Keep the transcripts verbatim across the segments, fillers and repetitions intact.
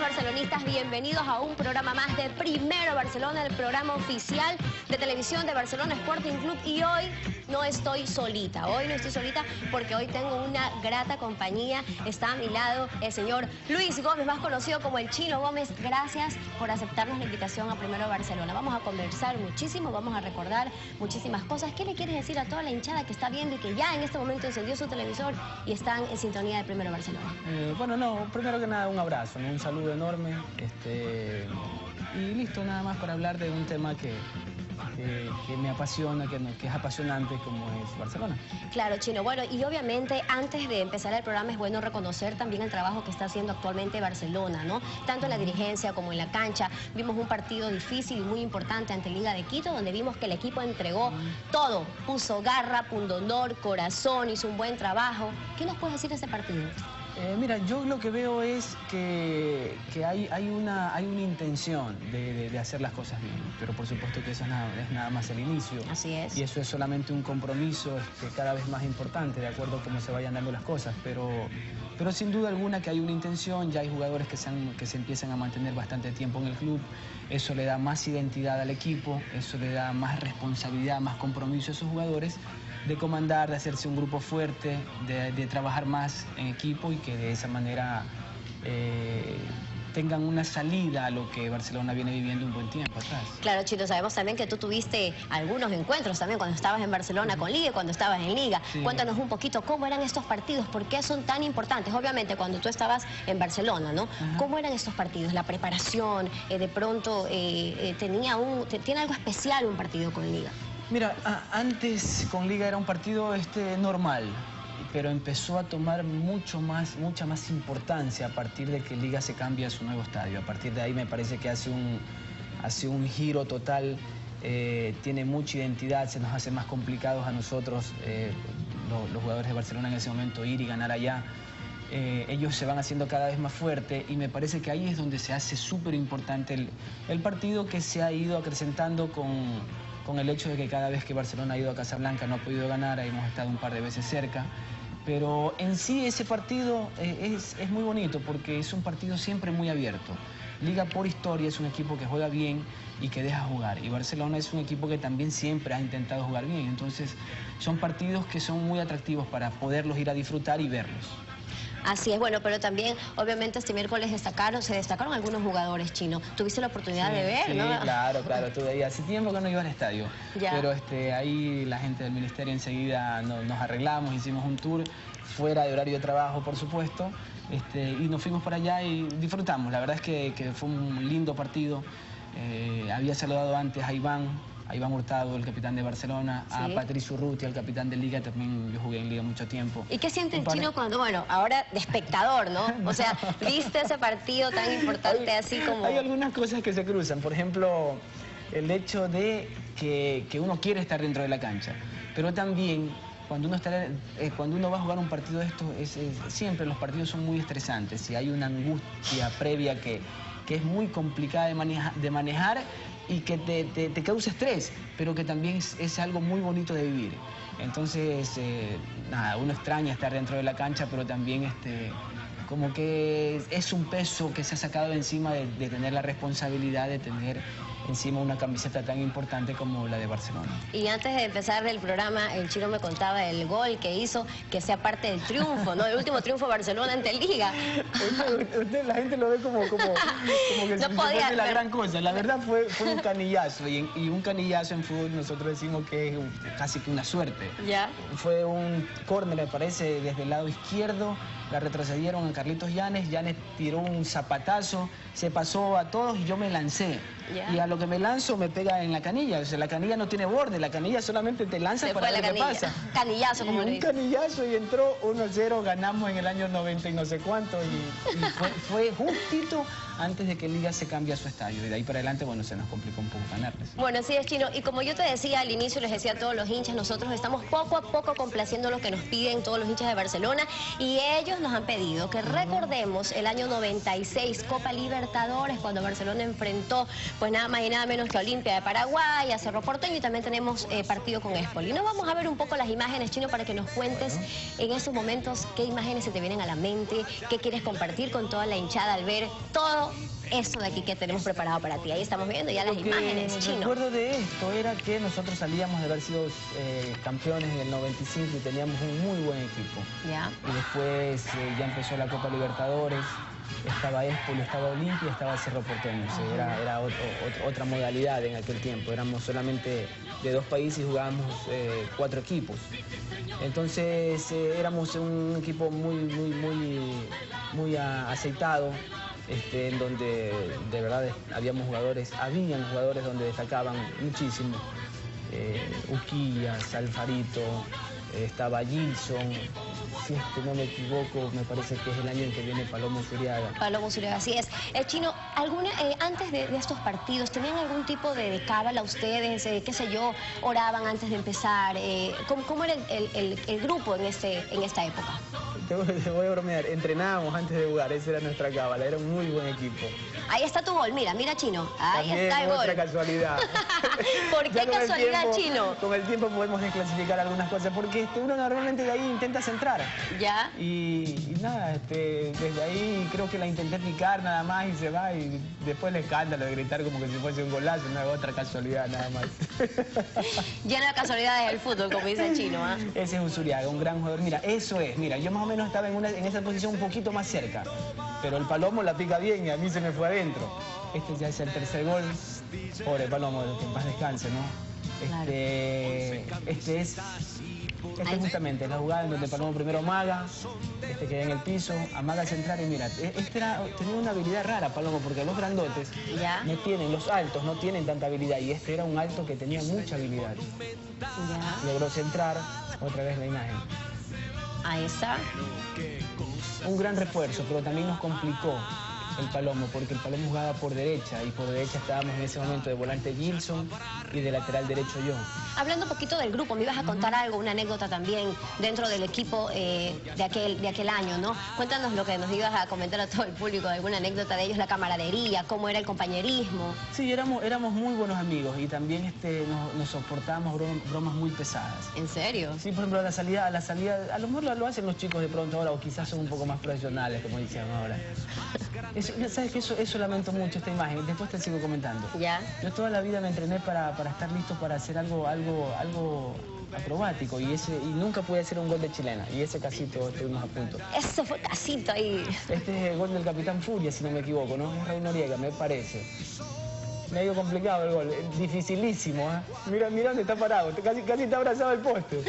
barcelonistas, bienvenidos a un programa más de Primero Barcelona, el programa oficial de televisión de Barcelona Sporting Club. Y hoy no estoy solita, hoy no estoy solita porque hoy tengo una grata compañía. Está a mi lado el señor Luis Gómez, más conocido como el Chino Gómez. Gracias por aceptarnos la invitación a Primero Barcelona. Vamos a conversar muchísimo, vamos a recordar muchísimas cosas. ¿Qué le quieres decir a toda la hinchada que está viendo y que ya en este momento encendió su televisor y están en sintonía de Primero Barcelona? Eh, bueno, no, primero que nada un abrazo, ¿no? Un saludo enorme, este, y listo, nada más para hablar de un tema que, que, que me apasiona, que, que es apasionante como es Barcelona. Claro, Chino. Bueno, y obviamente antes de empezar el programa es bueno reconocer también el trabajo que está haciendo actualmente Barcelona, ¿no? Tanto en la dirigencia como en la cancha. Vimos un partido difícil y muy importante ante Liga de Quito, donde vimos que el equipo entregó todo, puso garra, pundonor, corazón, hizo un buen trabajo. ¿Qué nos puedes decir de ese partido? Eh, mira, yo lo que veo es que, que hay, hay, una, hay una intención de, de, de hacer las cosas bien, pero por supuesto que eso es nada, es nada más el inicio. Así es. Y eso es solamente un compromiso este, cada vez más importante, de acuerdo a cómo se vayan dando las cosas, pero, pero sin duda alguna que hay una intención, ya hay jugadores que se, han, que se empiezan a mantener bastante tiempo en el club, eso le da más identidad al equipo, eso le da más responsabilidad, más compromiso a esos jugadores, de comandar, de hacerse un grupo fuerte, de, de trabajar más en equipo y que de esa manera eh, tengan una salida a lo que Barcelona viene viviendo un buen tiempo atrás. Claro, Chito, sabemos también que tú tuviste algunos encuentros también cuando estabas en Barcelona con Liga y cuando estabas en Liga. Sí. Cuéntanos un poquito cómo eran estos partidos, por qué son tan importantes. Obviamente cuando tú estabas en Barcelona, ¿no? Ajá. ¿Cómo eran estos partidos? La preparación, eh, de pronto eh, eh, tenía un, tiene algo especial un partido con Liga. Mira, a, antes con Liga era un partido este, normal, pero empezó a tomar mucho más, mucha más importancia a partir de que Liga se cambia a su nuevo estadio. A partir de ahí me parece que hace un, hace un giro total, eh, tiene mucha identidad, se nos hace más complicados a nosotros, eh, lo, los jugadores de Barcelona en ese momento, ir y ganar allá. Eh, ellos se van haciendo cada vez más fuerte y me parece que ahí es donde se hace súper importante el, el partido, que se ha ido acrecentando con... con el hecho de que cada vez que Barcelona ha ido a Casablanca no ha podido ganar, hemos estado un par de veces cerca, pero en sí ese partido eh, es, es muy bonito porque es un partido siempre muy abierto. Liga por historia es un equipo que juega bien y que deja jugar, y Barcelona es un equipo que también siempre ha intentado jugar bien, entonces son partidos que son muy atractivos para poderlos ir a disfrutar y verlos. Así es, bueno, pero también, obviamente, este miércoles destacaron, se destacaron algunos jugadores chinos. ¿Tuviste la oportunidad sí, de ver, sí, no? Sí, claro, claro, tuve ahí. Hace tiempo que no iba al estadio, ya. Pero este, ahí la gente del ministerio enseguida nos, nos arreglamos, hicimos un tour fuera de horario de trabajo, por supuesto, este, y nos fuimos para allá y disfrutamos. La verdad es que, que fue un lindo partido. Eh, había saludado antes a Iván, a Iván Hurtado, el capitán de Barcelona, sí. A Patricio Urrutia, el capitán de Liga, también yo jugué en Liga mucho tiempo. ¿Y qué siente el Chino cuando, bueno, ahora de espectador, ¿no? O sea, viste ese partido tan importante hay, así como... Hay algunas cosas que se cruzan, por ejemplo, el hecho de que, que uno quiere estar dentro de la cancha, pero también cuando uno, está, eh, cuando uno va a jugar un partido de estos, es, es, siempre los partidos son muy estresantes y hay una angustia previa que, que es muy complicada de, maneja, de manejar y que te, te, te causa estrés, pero que también es, es algo muy bonito de vivir. Entonces, eh, nada, uno extraña estar dentro de la cancha, pero también este, como que es un peso que se ha sacado de encima de, de tener la responsabilidad de tener encima una camiseta tan importante como la de Barcelona. Y antes de empezar el programa, el Chino me contaba el gol que hizo, que sea parte del triunfo, ¿no? El último triunfo de Barcelona ante Liga. Usted, usted, la gente lo ve como, como, como que no si podía, fuese la pero... gran cosa. La verdad fue, fue un canillazo, y, y un canillazo en fútbol nosotros decimos que es casi que una suerte. ¿Ya? Fue un córner, me parece, desde el lado izquierdo, la retrocedieron a Carlitos Llanes, Llanes tiró un zapatazo, se pasó a todos y yo me lancé. Yeah. Y a lo que me lanzo me pega en la canilla, o sea, la canilla no tiene borde, la canilla solamente te lanza para ver qué pasa. Canillazo, como y un canillazo y entró uno a cero, ganamos en el año noventa y no sé cuánto, y, y fue, fue justito antes de que Liga se cambie a su estadio, y de ahí para adelante, bueno, se nos complicó un poco ganarles. Bueno, sí es, Chino, y como yo te decía al inicio, les decía a todos los hinchas, nosotros estamos poco a poco complaciendo lo que nos piden todos los hinchas de Barcelona, y ellos nos han pedido que recordemos el año noventa y seis, Copa Libertadores, cuando Barcelona enfrentó pues nada más y nada menos que a Olimpia de Paraguay, a Cerro Porteño, y también tenemos eh, partido con Espoli. Nos vamos a ver un poco las imágenes, Chino, para que nos cuentes bueno. en esos momentos qué imágenes se te vienen a la mente, qué quieres compartir con toda la hinchada al ver todo eso de aquí que tenemos preparado para ti. Ahí estamos viendo ya las Lo que imágenes, Chino. recuerdo de esto era que nosotros salíamos de haber sido eh, campeones en el noventa y cinco y teníamos un muy buen equipo. Ya. Y después eh, ya empezó la Copa Libertadores, estaba Espoli, estaba Olimpia, estaba Cerro Porteño. O sea, era era otro, otro, otra modalidad en aquel tiempo. Éramos solamente de dos países y jugábamos eh, cuatro equipos. Entonces eh, éramos un equipo muy, muy, muy, muy a, aceitado. Este, en donde de verdad habíamos jugadores, habían jugadores donde destacaban muchísimo. Eh, Uquillas, Alfarito, eh, estaba Gilson, si es que no me equivoco, me parece que es el año en que viene Palomo Zuriaga. Palomo Zuriaga, así es. Eh, Chino, ¿alguna, eh, antes de, de estos partidos, ¿tenían algún tipo de, de cábala ustedes? Eh, qué sé yo, oraban antes de empezar. Eh, ¿cómo, ¿Cómo era el, el, el, el grupo en, este, en esta época? Te voy, te voy a bromear, entrenábamos antes de jugar, esa era nuestra cábala, era un muy buen equipo. Ahí está tu gol, mira, mira Chino, ahí También está el gol. otra casualidad. ¿Por qué casualidad, tiempo, Chino? Con el tiempo podemos desclasificar algunas cosas, porque este, uno normalmente de ahí intenta centrar. Ya. Y, y nada, este, desde ahí creo que la intenté picar nada más y se va, y después el escándalo de gritar como que si fuese un golazo, no es otra casualidad nada más. Lleno de casualidades del fútbol, como dice el Chino, ¿ah? ¿eh? Ese es un Zuriaga, un gran jugador. Mira, eso es, mira, yo más o menos estaba en, una, en esa posición un poquito más cerca, pero el Palomo la pica bien y a mí se me fue adentro. Este ya es el tercer gol. Pobre Palomo, que en paz descanse, ¿no? Este, este es... Este es justamente la jugada en donde Palomo primero amaga, este queda en el piso, amaga central y mira, este era, tenía una habilidad rara Palomo, porque los grandotes ¿Ya? no tienen, los altos no tienen tanta habilidad, y este era un alto que tenía mucha habilidad. ¿Ya? Logró centrar, otra vez la imagen. Ahí está. Un gran refuerzo, pero también nos complicó el Palomo, porque el Palomo jugaba por derecha, y por derecha estábamos en ese momento de volante Gilson y de lateral derecho yo. Hablando un poquito del grupo, me ibas a contar algo, una anécdota también dentro del equipo eh, de, aquel, de aquel año, ¿no? Cuéntanos lo que nos ibas a comentar a todo el público, alguna anécdota de ellos, la camaradería, cómo era el compañerismo. Sí, éramos, éramos muy buenos amigos y también este, nos, nos soportábamos bromas muy pesadas. ¿En serio? Sí, por ejemplo, a la salida, a la salida, a lo mejor lo, lo hacen los chicos de pronto ahora, o quizás son un poco más profesionales, como dicen ahora. Eso, ¿sabes qué? Eso, eso lamento mucho, esta imagen. Después te sigo comentando. ¿Ya? Yo toda la vida me entrené para, para estar listo para hacer algo, algo, algo acrobático, y, ese, y nunca pude hacer un gol de chilena, y ese casito estuvimos a punto. Eso fue casito ahí. Este es el gol del Capitán Furia, si no me equivoco, ¿no? Es Rey Noriega, me parece. Medio complicado el gol, dificilísimo, ¿eh? Mira, mira dónde está parado, casi, casi está abrazado el poste.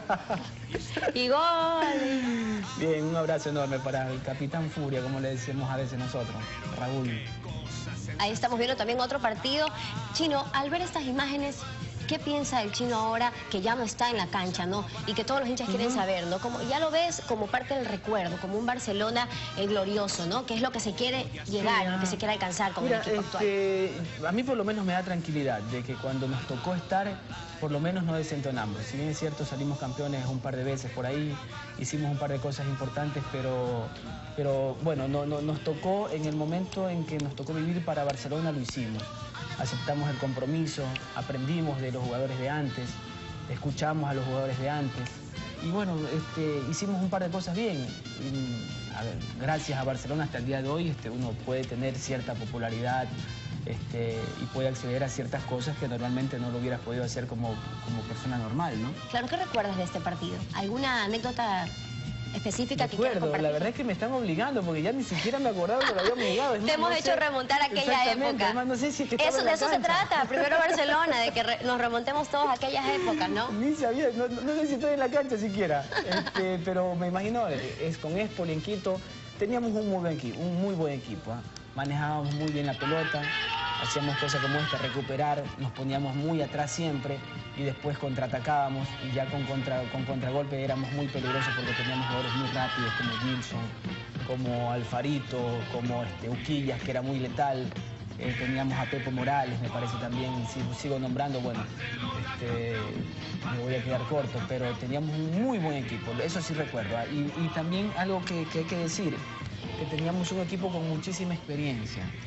Y gol. Bien, un abrazo enorme para el Capitán Furia, como le decimos a veces nosotros, Raúl. Ahí estamos viendo también otro partido. Chino, al ver estas imágenes, ¿qué piensa el Chino ahora que ya no está en la cancha, ¿no? Y que todos los hinchas quieren saber, ¿no? Como, ya lo ves como parte del recuerdo, como un Barcelona eh, glorioso, ¿no? Que es lo que se quiere llegar, sí, lo que se quiere alcanzar como Mira, el equipo este, actual. A mí por lo menos me da tranquilidad de que cuando nos tocó estar, por lo menos no desentonamos. Si bien es cierto, salimos campeones un par de veces por ahí, hicimos un par de cosas importantes, pero, pero bueno, no, no, nos tocó en el momento en que nos tocó vivir para Barcelona, lo hicimos. Aceptamos el compromiso, aprendimos de los jugadores de antes, escuchamos a los jugadores de antes y bueno, este, hicimos un par de cosas bien. Y, a ver, gracias a Barcelona hasta el día de hoy este, uno puede tener cierta popularidad este, y puede acceder a ciertas cosas que normalmente no lo hubieras podido hacer como, como persona normal, ¿no? Claro, ¿qué recuerdas de este partido? ¿Alguna anécdota específica que quieras compartir? La verdad es que me están obligando porque ya ni siquiera me acordaba que lo habíamos jugado. Te hemos hecho remontar aquella época. Además, no sé si es que estaba eso, en la de eso cancha. se trata, primero Barcelona, de que re, nos remontemos todos a aquellas épocas, ¿no? Ni sabía, no, no sé si estoy en la cancha siquiera, este, pero me imagino, es con Espoli en Quito, teníamos un muy buen equipo, un muy buen equipo, ¿eh? Manejábamos muy bien la pelota, hacíamos cosas como esta, recuperar, nos poníamos muy atrás siempre y después contraatacábamos y ya con, contra, con contragolpe éramos muy peligrosos porque teníamos jugadores muy rápidos como Gilson, como Alfarito, como este, Uquillas, que era muy letal. Eh, teníamos a Pepo Morales, me parece también, si sigo nombrando, bueno, este, me voy a quedar corto, pero teníamos un muy buen equipo, eso sí recuerdo. ¿eh? Y, y también algo que, que hay que decir, que teníamos un equipo con muchísima experiencia.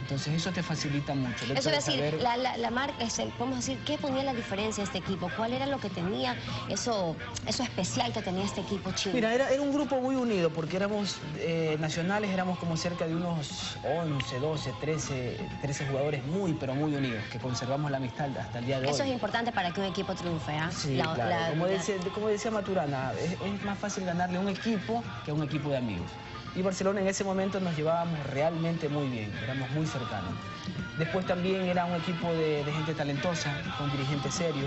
Entonces eso te facilita mucho. Eso es decir, saber... la, la, la marca, es el, podemos decir, ¿qué ponía la diferencia este equipo? ¿Cuál era lo que tenía eso, eso especial que tenía este equipo chino? Mira, era, era un grupo muy unido porque éramos eh, nacionales, éramos como cerca de unos once, doce, trece, trece jugadores muy, pero muy unidos, que conservamos la amistad hasta el día de hoy. Eso es importante para que un equipo triunfe, ¿ah? Sí, la, claro. La, como, la... decía, como decía Maturana, es, es más fácil ganarle a un equipo que a un equipo de amigos. Y Barcelona en ese momento nos llevábamos realmente muy bien, éramos muy cercanos. Después también era un equipo de, de gente talentosa, con dirigentes serios.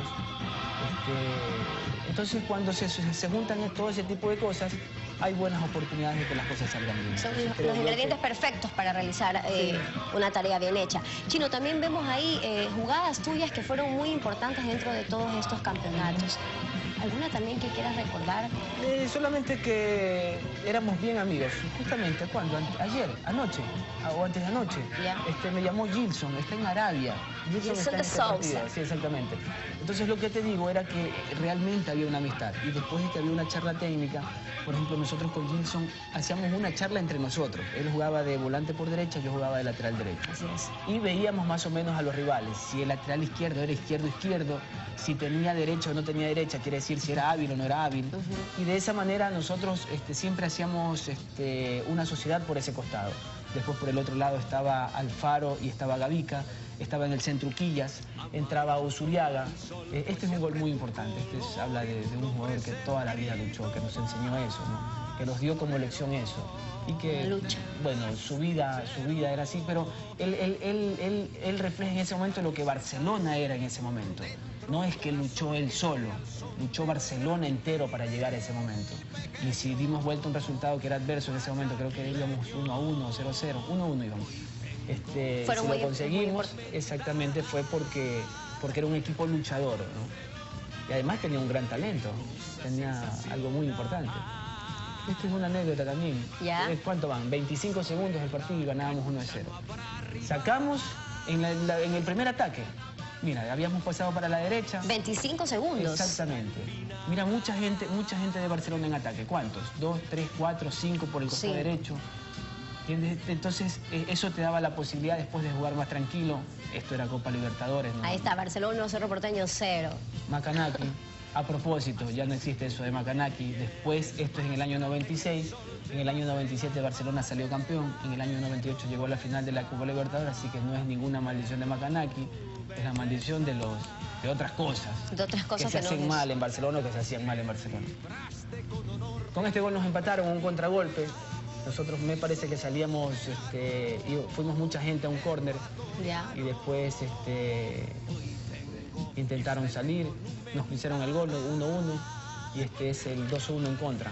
Este, entonces cuando se, se juntan todo ese tipo de cosas, hay buenas oportunidades de que las cosas salgan bien. Son entonces, los ingredientes que... perfectos para realizar eh, sí. una tarea bien hecha. Chino, también vemos ahí eh, jugadas tuyas que fueron muy importantes dentro de todos estos campeonatos. ¿Alguna también que quieras recordar? Eh, solamente que éramos bien amigos. Justamente, ¿cuándo? Ayer, anoche, o antes de anoche. Yeah. Este, me llamó Gilson, está en Arabia. Gilson, Gilson está en este partido. Sí, exactamente. Entonces lo que te digo era que realmente había una amistad. Y después de que había una charla técnica, por ejemplo, nosotros con Gilson hacíamos una charla entre nosotros. Él jugaba de volante por derecha, yo jugaba de lateral derecho. Así es. Y veíamos más o menos a los rivales. Si el lateral izquierdo era izquierdo-izquierdo, si tenía derecha o no tenía derecha, quiere decir si era hábil o no era hábil. Uh-huh. Y de esa manera nosotros este, siempre hacíamos este, una sociedad por ese costado. Después por el otro lado estaba Alfaro y estaba Gavica, estaba en el centro Quillas, entraba Usuriaga. Eh, este es un gol muy importante, este es, habla de, de un jugador que toda la vida luchó, que nos enseñó eso, ¿no? Que nos dio como lección eso. Y que, lucha. bueno, su vida, su vida era así, pero él, él, él, él, él refleja en ese momento lo que Barcelona era en ese momento. No es que luchó él solo, luchó Barcelona entero para llegar a ese momento. Y si dimos vuelta un resultado que era adverso en ese momento, creo que íbamos uno a uno, cero a cero, uno a uno íbamos. Este, si lo conseguimos, exactamente fue porque, porque era un equipo luchador, ¿no? Y además tenía un gran talento, tenía algo muy importante. Esta es una anécdota también. ¿Ya? ¿Cuánto van? veinticinco segundos del partido y ganábamos uno a cero. Sacamos en, la, la, en el primer ataque. Mira, habíamos pasado para la derecha. veinticinco segundos. Exactamente. Mira, mucha gente, mucha gente de Barcelona en ataque. ¿Cuántos? Dos, tres, cuatro, cinco por el costado sí. derecho. ¿Entiendes? Entonces, eh, eso te daba la posibilidad después de jugar más tranquilo. Esto era Copa Libertadores, ¿no? Ahí está, Barcelona, Cerro Porteño, cero. Macanaki. A propósito, ya no existe eso de Macanaki. Después, esto es en el año noventa y seis. En el año noventa y siete Barcelona salió campeón. En el año noventa y ocho llegó a la final de la Copa Libertadores, así que no es ninguna maldición de Macanaki. Es la maldición de, los, de otras cosas. De otras cosas que se que hacen no mal en Barcelona o que se hacían mal en Barcelona. Con este gol nos empataron, un contragolpe. Nosotros me parece que salíamos, este, y fuimos mucha gente a un córner. Ya. Y después este, intentaron salir, nos hicieron el gol, uno uno. Y este es el dos uno en contra.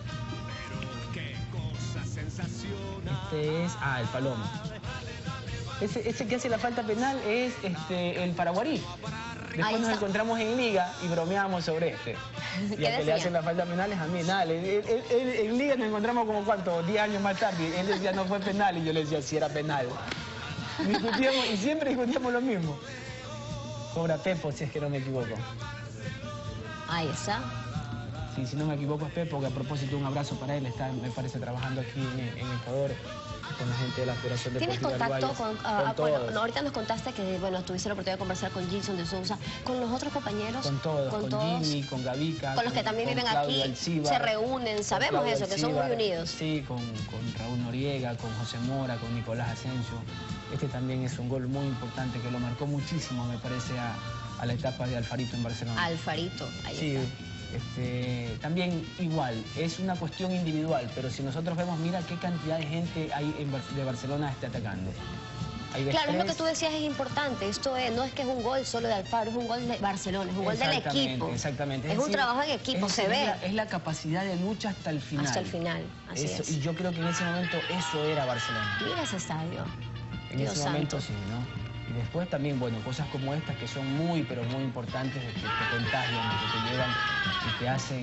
Este es, ah, el Palomo. Ese, ese que hace la falta penal es este, el Paraguarí. Después nos encontramos en Liga y bromeamos sobre este. Y al que le hacen la falta penal es a mí. Nada, él, él, él, en Liga nos encontramos como cuánto, diez años más tarde. Él decía no fue penal y yo le decía si era penal. Discutíamos y siempre discutíamos lo mismo. Cobra Pepo, si es que no me equivoco. Ahí está. Sí, si no me equivoco es Pepo, que a propósito un abrazo para él. Está, me parece, trabajando aquí en, en Ecuador con la gente de la Federación de ¿Tienes contacto con, uh, con todos? Bueno, no, ahorita nos contaste que bueno, tuviste la oportunidad de conversar con Gilson de Sousa, con los otros compañeros. Con todos, con, con todos, Jimmy, con Gavica. Con los que también viven aquí, Alcibar, se reúnen, sabemos eso, Alcibar, que son muy unidos. Sí, con, con Raúl Noriega, con José Mora, con Nicolás Asensio. Este también es un gol muy importante que lo marcó muchísimo, me parece, a, a la etapa de Alfarito en Barcelona. Alfarito, ahí sí, está. Este, también igual, es una cuestión individual, pero si nosotros vemos, mira qué cantidad de gente hay en, de Barcelona está atacando. Claro, es lo que tú decías, es importante. Esto es, no es que es un gol solo de Alfaro, es un gol de Barcelona, es un gol del equipo. Exactamente. Es, es un decir, trabajo en equipo, es se decir, ve. Es la, es la capacidad de lucha hasta el final. Hasta el final, así eso, es. Y yo creo que en ese momento eso era Barcelona. Mira ese estadio. En Dios ese santo. momento sí, ¿no? Y después también, bueno, cosas como estas que son muy, pero muy importantes, que te contagian, que te llevan y te hacen,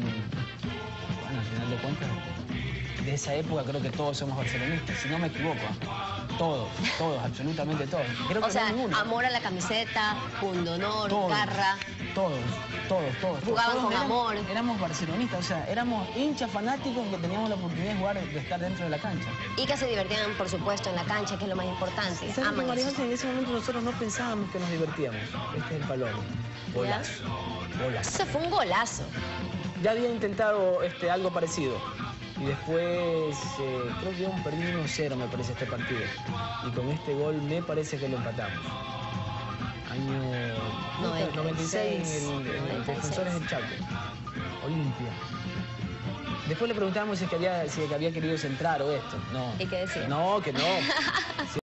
bueno, al final de cuentas, de esa época creo que todos somos barcelonistas, si no me equivoco. Todos, todos, absolutamente todos. Creo que O sea, no hay ninguno. amor a la camiseta, pundonor, Todos, garra. Todos, todos, todos. Jugaban todos con éramos, amor. Éramos barcelonistas, o sea, éramos hinchas fanáticos que teníamos la oportunidad de jugar, de estar dentro de la cancha. Y que se divertían, por supuesto, en la cancha, que es lo más importante. ¿Sabes qué, Aman María eso. José? En ese momento nosotros no pensábamos que nos divertíamos. Este es el valor. Golazo. Golazo. Eso fue un golazo. Ya había intentado este, algo parecido. Y después, eh, creo que íbamos perdiendo uno cero, me parece, este partido. Y con este gol me parece que lo empatamos. Año noventa y seis, en el, en el Defensores del Chaco. Olimpia. Después le preguntamos si, es que había, si es que había querido centrar o esto. No. ¿Y qué decía? No, que no.